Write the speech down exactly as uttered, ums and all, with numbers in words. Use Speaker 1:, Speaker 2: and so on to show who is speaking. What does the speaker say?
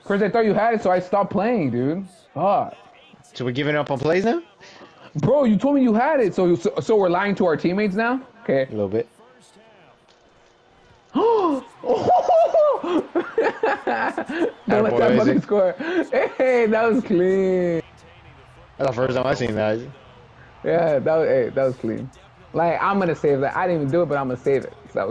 Speaker 1: First I thought you had it, so I stopped playing, dude. Fuck.
Speaker 2: So we're giving up on plays now?
Speaker 1: Bro, you told me you had it, so so, so we're lying to our teammates now? Okay.
Speaker 2: A little bit.
Speaker 1: Don't let that fucking score. Hey, that was clean.
Speaker 2: That's the first time I seen that.
Speaker 1: Yeah, that was, hey, that was clean. Like, I'm gonna save that. I didn't even do it, but I'm gonna save it.